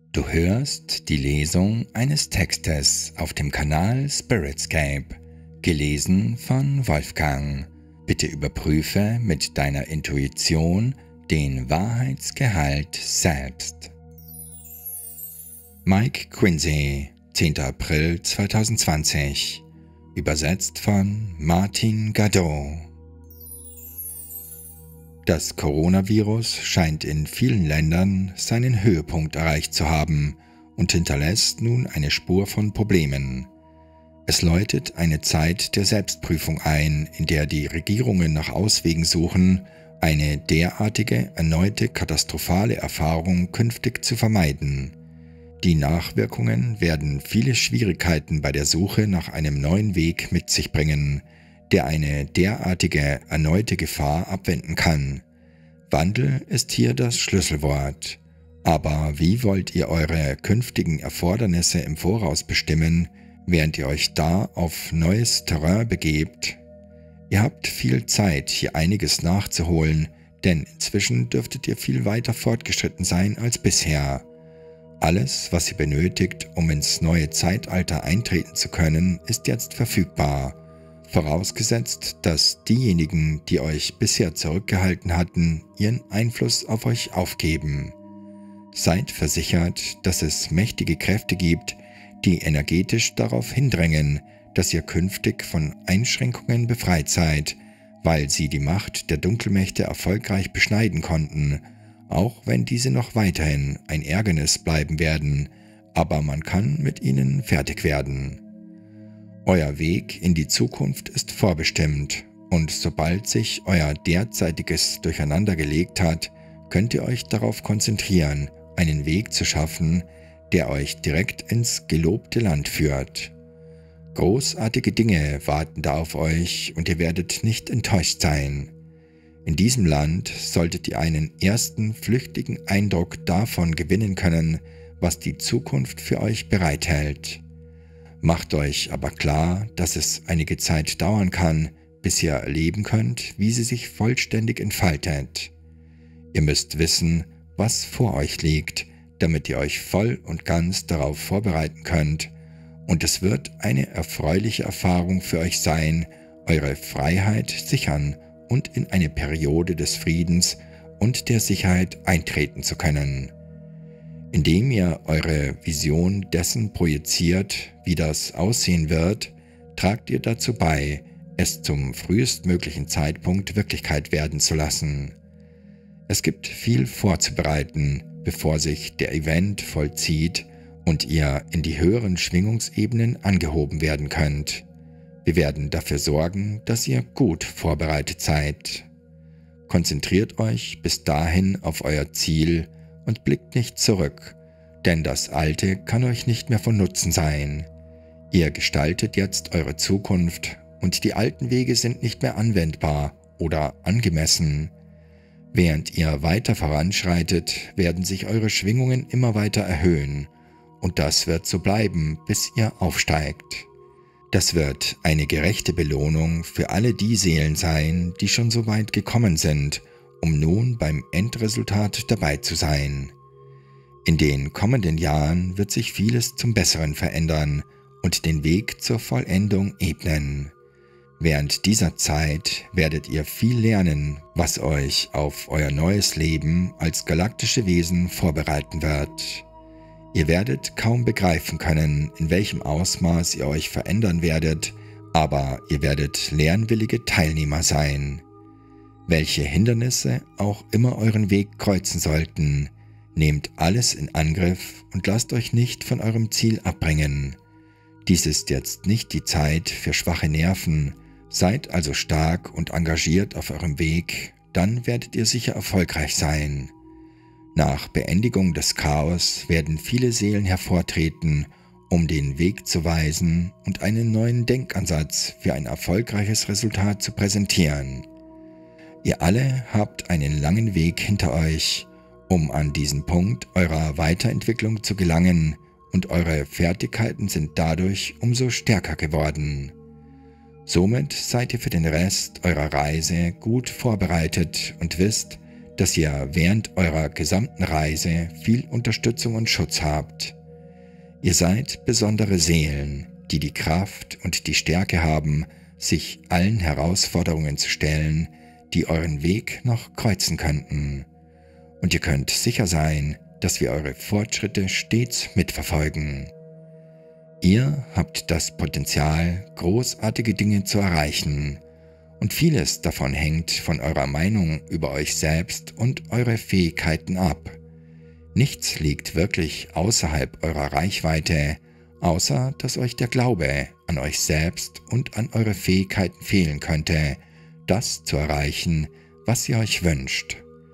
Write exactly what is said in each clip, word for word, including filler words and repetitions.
Du hörst die Lesung eines Textes auf dem Kanal Spiritscape, gelesen von Wolfgang. Bitte überprüfe mit deiner Intuition den Wahrheitsgehalt selbst. Mike Quincy, zehnter April zweitausendzwanzig, übersetzt von Martin Gadot. Das Coronavirus scheint in vielen Ländern seinen Höhepunkt erreicht zu haben und hinterlässt nun eine Spur von Problemen. Es läutet eine Zeit der Selbstprüfung ein, in der die Regierungen nach Auswegen suchen, eine derartige erneute katastrophale Erfahrung künftig zu vermeiden. Die Nachwirkungen werden viele Schwierigkeiten bei der Suche nach einem neuen Weg mit sich bringen, der eine derartige erneute Gefahr abwenden kann. Wandel ist hier das Schlüsselwort. Aber wie wollt ihr eure künftigen Erfordernisse im Voraus bestimmen, während ihr euch da auf neues Terrain begebt? Ihr habt viel Zeit, hier einiges nachzuholen, denn inzwischen dürftet ihr viel weiter fortgeschritten sein als bisher. Alles, was ihr benötigt, um ins neue Zeitalter eintreten zu können, ist jetzt verfügbar. Vorausgesetzt, dass diejenigen, die euch bisher zurückgehalten hatten, ihren Einfluss auf euch aufgeben. Seid versichert, dass es mächtige Kräfte gibt, die energetisch darauf hindrängen, dass ihr künftig von Einschränkungen befreit seid, weil sie die Macht der Dunkelmächte erfolgreich beschneiden konnten, auch wenn diese noch weiterhin ein Ärgernis bleiben werden, aber man kann mit ihnen fertig werden. Euer Weg in die Zukunft ist vorbestimmt und sobald sich euer derzeitiges Durcheinander gelegt hat, könnt ihr euch darauf konzentrieren, einen Weg zu schaffen, der euch direkt ins gelobte Land führt. Großartige Dinge warten da auf euch und ihr werdet nicht enttäuscht sein. In diesem Land solltet ihr einen ersten flüchtigen Eindruck davon gewinnen können, was die Zukunft für euch bereithält. Macht euch aber klar, dass es einige Zeit dauern kann, bis ihr erleben könnt, wie sie sich vollständig entfaltet. Ihr müsst wissen, was vor euch liegt, damit ihr euch voll und ganz darauf vorbereiten könnt, und es wird eine erfreuliche Erfahrung für euch sein, eure Freiheit sichern und in eine Periode des Friedens und der Sicherheit eintreten zu können. Indem ihr eure Vision dessen projiziert, wie das aussehen wird, tragt ihr dazu bei, es zum frühestmöglichen Zeitpunkt Wirklichkeit werden zu lassen. Es gibt viel vorzubereiten, bevor sich der Event vollzieht und ihr in die höheren Schwingungsebenen angehoben werden könnt. Wir werden dafür sorgen, dass ihr gut vorbereitet seid. Konzentriert euch bis dahin auf euer Ziel und blickt nicht zurück, denn das Alte kann euch nicht mehr von Nutzen sein. Ihr gestaltet jetzt eure Zukunft und die alten Wege sind nicht mehr anwendbar oder angemessen. Während ihr weiter voranschreitet, werden sich eure Schwingungen immer weiter erhöhen und das wird so bleiben, bis ihr aufsteigt. Das wird eine gerechte Belohnung für alle die Seelen sein, die schon so weit gekommen sind, um nun beim Endresultat dabei zu sein. In den kommenden Jahren wird sich vieles zum Besseren verändern und den Weg zur Vollendung ebnen. Während dieser Zeit werdet ihr viel lernen, was euch auf euer neues Leben als galaktische Wesen vorbereiten wird. Ihr werdet kaum begreifen können, in welchem Ausmaß ihr euch verändern werdet, aber ihr werdet lernwillige Teilnehmer sein. Welche Hindernisse auch immer euren Weg kreuzen sollten, nehmt alles in Angriff und lasst euch nicht von eurem Ziel abbringen. Dies ist jetzt nicht die Zeit für schwache Nerven, seid also stark und engagiert auf eurem Weg, dann werdet ihr sicher erfolgreich sein. Nach Beendigung des Chaos werden viele Seelen hervortreten, um den Weg zu weisen und einen neuen Denkansatz für ein erfolgreiches Resultat zu präsentieren. Ihr alle habt einen langen Weg hinter euch, um an diesen Punkt eurer Weiterentwicklung zu gelangen, und eure Fertigkeiten sind dadurch umso stärker geworden. Somit seid ihr für den Rest eurer Reise gut vorbereitet und wisst, dass ihr während eurer gesamten Reise viel Unterstützung und Schutz habt. Ihr seid besondere Seelen, die die Kraft und die Stärke haben, sich allen Herausforderungen zu stellen, die euren Weg noch kreuzen könnten. Und ihr könnt sicher sein, dass wir eure Fortschritte stets mitverfolgen. Ihr habt das Potenzial, großartige Dinge zu erreichen, und vieles davon hängt von eurer Meinung über euch selbst und eure Fähigkeiten ab. Nichts liegt wirklich außerhalb eurer Reichweite, außer dass euch der Glaube an euch selbst und an eure Fähigkeiten fehlen könnte, das zu erreichen, was ihr euch wünscht.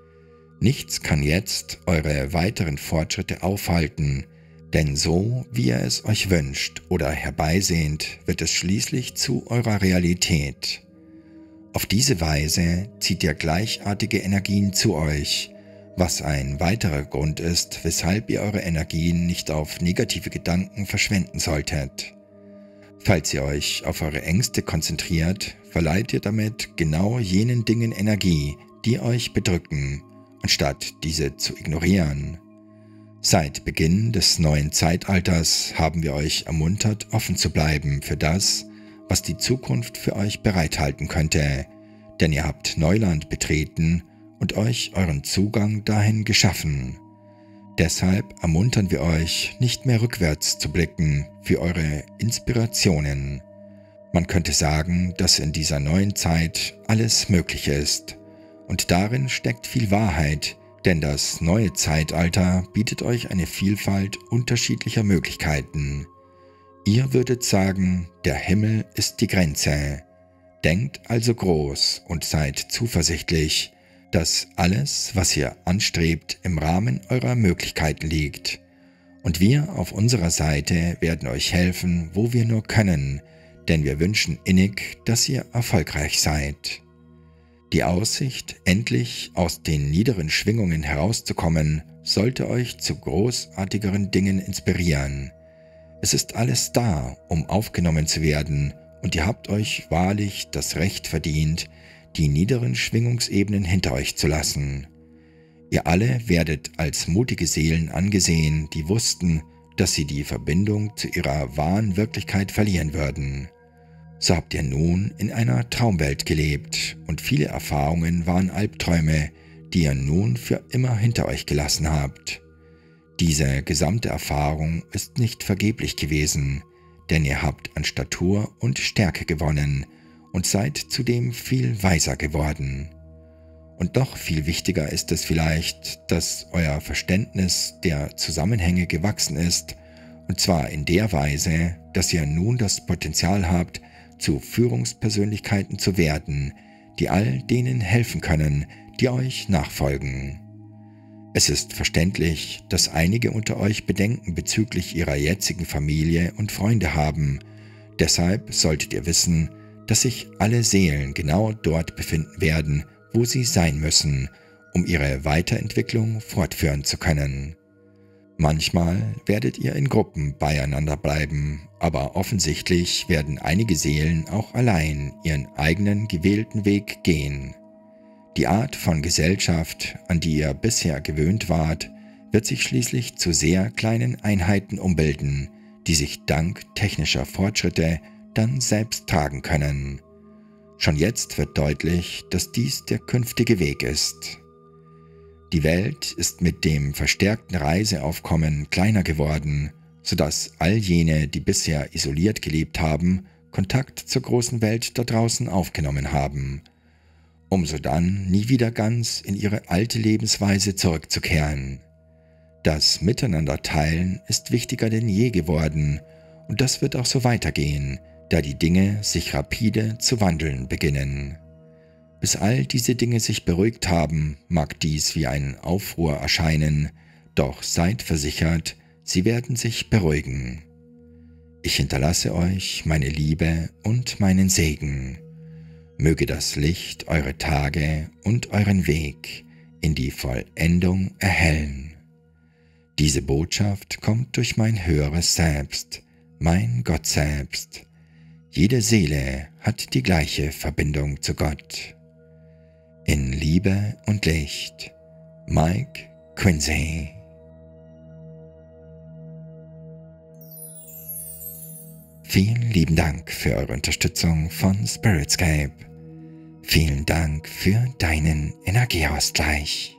Nichts kann jetzt eure weiteren Fortschritte aufhalten, denn so, wie ihr es euch wünscht oder herbeisehnt, wird es schließlich zu eurer Realität. Auf diese Weise zieht ihr gleichartige Energien zu euch, was ein weiterer Grund ist, weshalb ihr eure Energien nicht auf negative Gedanken verschwenden solltet. Falls ihr euch auf eure Ängste konzentriert, verleiht ihr damit genau jenen Dingen Energie, die euch bedrücken, anstatt diese zu ignorieren. Seit Beginn des neuen Zeitalters haben wir euch ermuntert, offen zu bleiben für das, was die Zukunft für euch bereithalten könnte, denn ihr habt Neuland betreten und euch euren Zugang dahin geschaffen. Deshalb ermuntern wir euch, nicht mehr rückwärts zu blicken für eure Inspirationen. Man könnte sagen, dass in dieser neuen Zeit alles möglich ist. Und darin steckt viel Wahrheit, denn das neue Zeitalter bietet euch eine Vielfalt unterschiedlicher Möglichkeiten. Ihr würdet sagen, der Himmel ist die Grenze. Denkt also groß und seid zuversichtlich, dass alles, was ihr anstrebt, im Rahmen eurer Möglichkeiten liegt. Und wir auf unserer Seite werden euch helfen, wo wir nur können, denn wir wünschen innig, dass ihr erfolgreich seid. Die Aussicht, endlich aus den niederen Schwingungen herauszukommen, sollte euch zu großartigeren Dingen inspirieren. Es ist alles da, um aufgenommen zu werden, und ihr habt euch wahrlich das Recht verdient, die niederen Schwingungsebenen hinter euch zu lassen. Ihr alle werdet als mutige Seelen angesehen, die wussten, dass sie die Verbindung zu ihrer wahren Wirklichkeit verlieren würden. So habt ihr nun in einer Traumwelt gelebt und viele Erfahrungen waren Albträume, die ihr nun für immer hinter euch gelassen habt. Diese gesamte Erfahrung ist nicht vergeblich gewesen, denn ihr habt an Statur und Stärke gewonnen und seid zudem viel weiser geworden. Und doch viel wichtiger ist es vielleicht, dass euer Verständnis der Zusammenhänge gewachsen ist, und zwar in der Weise, dass ihr nun das Potenzial habt, zu Führungspersönlichkeiten zu werden, die all denen helfen können, die euch nachfolgen. Es ist verständlich, dass einige unter euch Bedenken bezüglich ihrer jetzigen Familie und Freunde haben. Deshalb solltet ihr wissen, dass sich alle Seelen genau dort befinden werden, wo sie sein müssen, um ihre Weiterentwicklung fortführen zu können. Manchmal werdet ihr in Gruppen beieinander bleiben, aber offensichtlich werden einige Seelen auch allein ihren eigenen gewählten Weg gehen. Die Art von Gesellschaft, an die ihr bisher gewöhnt wart, wird sich schließlich zu sehr kleinen Einheiten umbilden, die sich dank technischer Fortschritte dann selbst tragen können. Schon jetzt wird deutlich, dass dies der künftige Weg ist. Die Welt ist mit dem verstärkten Reiseaufkommen kleiner geworden, sodass all jene, die bisher isoliert gelebt haben, Kontakt zur großen Welt da draußen aufgenommen haben, um sodann nie wieder ganz in ihre alte Lebensweise zurückzukehren. Das Miteinander-Teilen ist wichtiger denn je geworden, und das wird auch so weitergehen, da die Dinge sich rapide zu wandeln beginnen. Bis all diese Dinge sich beruhigt haben, mag dies wie ein Aufruhr erscheinen, doch seid versichert, sie werden sich beruhigen. Ich hinterlasse euch meine Liebe und meinen Segen. Möge das Licht eure Tage und euren Weg in die Vollendung erhellen. Diese Botschaft kommt durch mein höheres Selbst, mein Gott selbst. Jede Seele hat die gleiche Verbindung zu Gott. In Liebe und Licht, Mike Quincy. Vielen lieben Dank für eure Unterstützung von Spiritscape. Vielen Dank für deinen Energieausgleich.